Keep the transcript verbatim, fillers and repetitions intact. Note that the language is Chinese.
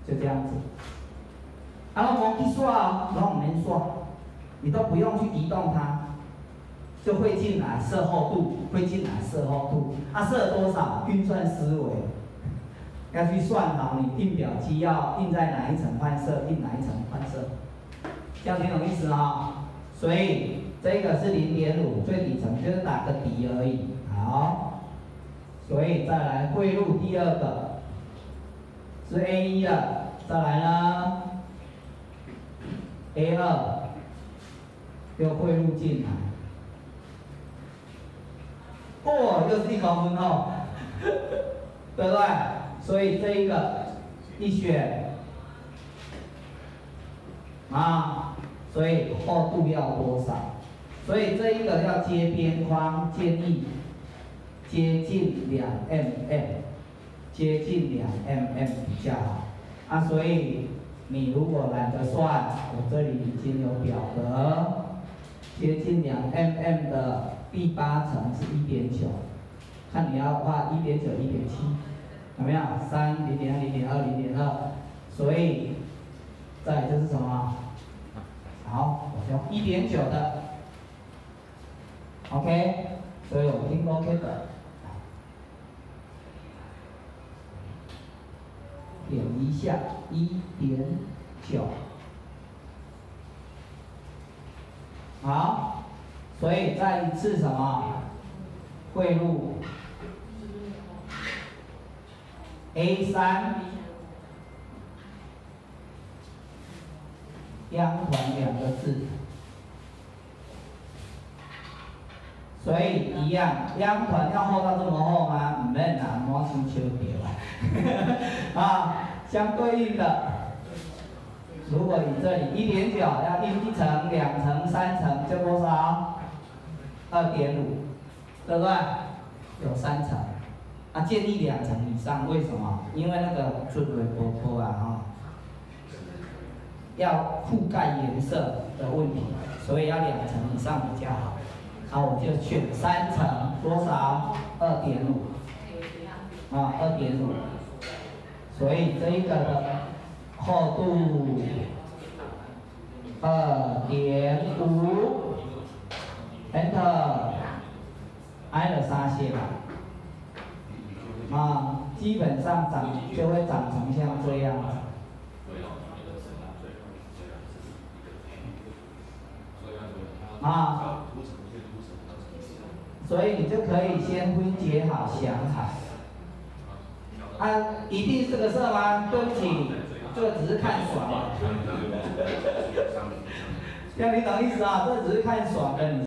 就这样子。然后我一刷哦，拢唔免刷，你都不用去移动它，就会进来色厚度，会进来色厚度。啊，色多少？运算思维要去算好，你印表机要印在哪一层换色，印哪一层换色，这样听懂意思啊、哦？所以这个是零点五，最底层就是打个底而已。好，所以再来汇入第二个是 A 一了，再来呢 A 二又汇入进来，哦，又是一公分厚，对不对？所以这一个一选啊，所以厚度要多少？所以这一个要接边框，建议接近两 mm， 接近两 mm 比较好。啊，所以你如果懒得算，我这里已经有表格，接近两 mm 的第八层是一点九，看你要画一点九、一点七，有没有？三、零点二、零点二、零点二，所以再来就是什么？好，我用一点九的 ，OK， 所以我听 OK 的。点一下一点九，好，所以再一次什么汇入 A 三央团两个字，所以一样，央团要厚到这么厚吗？唔免啦，摸清秋掉啊。啊，相对应的，如果你这里一点九要印一层、两层、三层，就多少？二点五，对不对？有三层，啊，建议两层以上，为什么？因为那个准微波波啊，哈，要覆盖颜色的问题，所以要两层以上比较好。好，我就选三层，多少？二点五，啊，二点五。所以这一个的厚度二点五 ，Enter， 挨了三线了，啊，基本上长就会长成像这样子。啊，所以你就可以先分解好、想好。啊，一定是个色吗？对不起，这个只是看爽。这样你懂意思啊？这只是看爽的。